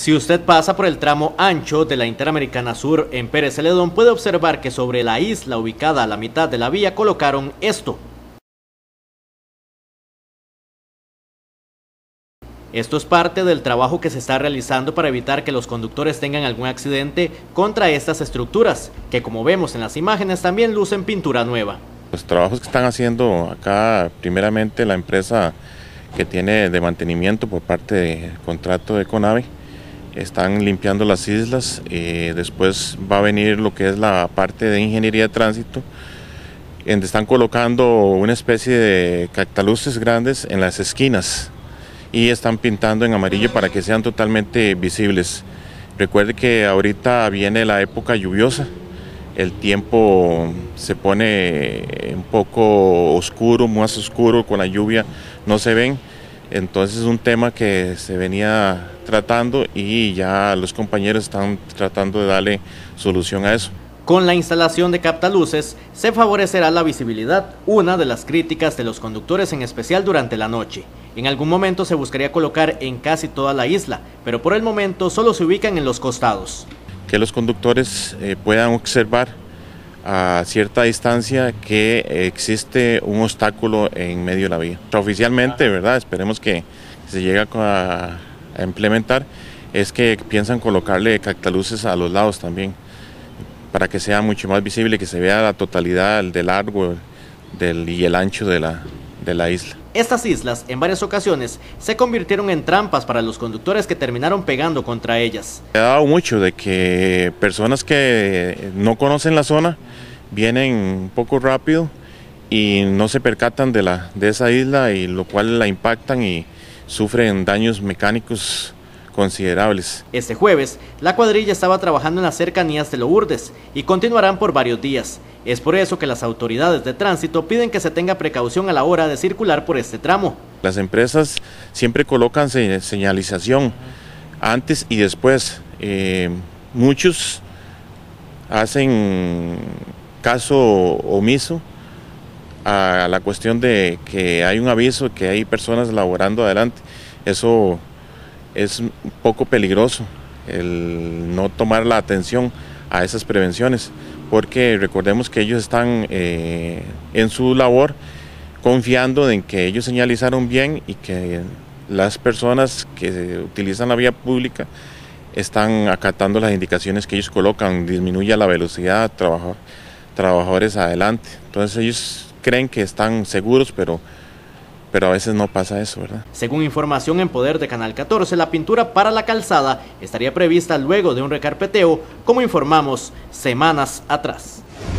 Si usted pasa por el tramo ancho de la Interamericana Sur en Pérez Celedón, puede observar que sobre la isla ubicada a la mitad de la vía colocaron esto. Esto es parte del trabajo que se está realizando para evitar que los conductores tengan algún accidente contra estas estructuras, que como vemos en las imágenes también lucen pintura nueva. Los trabajos que están haciendo acá, primeramente la empresa que tiene de mantenimiento por parte del contrato de Conave, están limpiando las islas, después va a venir lo que es la parte de ingeniería de tránsito, donde están colocando una especie de cactaluces grandes en las esquinas y están pintando en amarillo para que sean totalmente visibles. Recuerde que ahorita viene la época lluviosa, el tiempo se pone un poco oscuro, más oscuro, con la lluvia no se ven. Entonces es un tema que se venía tratando y ya los compañeros están tratando de darle solución a eso. Con la instalación de captaluces se favorecerá la visibilidad, una de las críticas de los conductores en especial durante la noche. En algún momento se buscaría colocar en casi toda la isla, pero por el momento solo se ubican en los costados. Que los conductores puedan observar a cierta distancia que existe un obstáculo en medio de la vía. Oficialmente, ¿verdad? Esperemos que se llegue a implementar, es que piensan colocarle cactaluces a los lados también, para que sea mucho más visible, que se vea la totalidad del largo y el ancho de la isla. Estas islas en varias ocasiones se convirtieron en trampas para los conductores que terminaron pegando contra ellas. Se ha dado mucho de que personas que no conocen la zona vienen un poco rápido y no se percatan de esa isla, y lo cual la impactan y sufren daños mecánicos considerables. Este jueves, la cuadrilla estaba trabajando en las cercanías de Lourdes y continuarán por varios días. Es por eso que las autoridades de tránsito piden que se tenga precaución a la hora de circular por este tramo. Las empresas siempre colocan señalización antes y después. Muchos hacen caso omiso a la cuestión de que hay un aviso, que hay personas laborando adelante. Eso es un poco peligroso, el no tomar la atención a esas prevenciones, porque recordemos que ellos están en su labor confiando en que ellos señalizaron bien y que las personas que utilizan la vía pública están acatando las indicaciones que ellos colocan, disminuya la velocidad, trabajadores adelante. Entonces ellos creen que están seguros, pero a veces no pasa eso, ¿verdad? Según información en poder de Canal 14, la pintura para la calzada estaría prevista luego de un recarpeteo, como informamos semanas atrás.